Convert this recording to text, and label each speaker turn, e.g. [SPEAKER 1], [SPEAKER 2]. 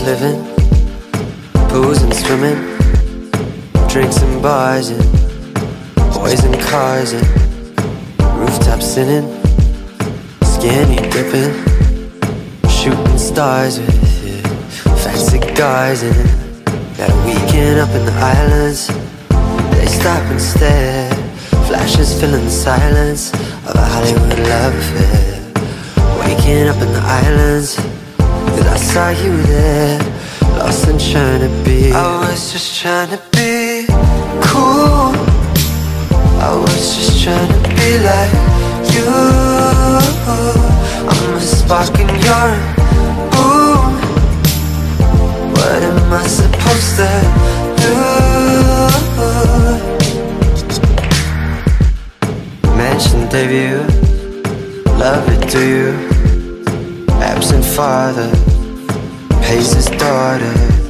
[SPEAKER 1] living, pools and swimming, drinks and bars and boys and cars and rooftops sinning, skinny dipping, shooting stars with fancy guys. And that weekend up in the islands, they stop and stare, flashes filling the silence of a Hollywood love affair. Waking up in the islands, 'cause I saw you there, lost and trying to be. I was just trying to be cool, I was just trying to be like you. I'm a spark and you're a boom. What am I supposed to do? Mansion debut, love it, do you? Absent father pays his daughter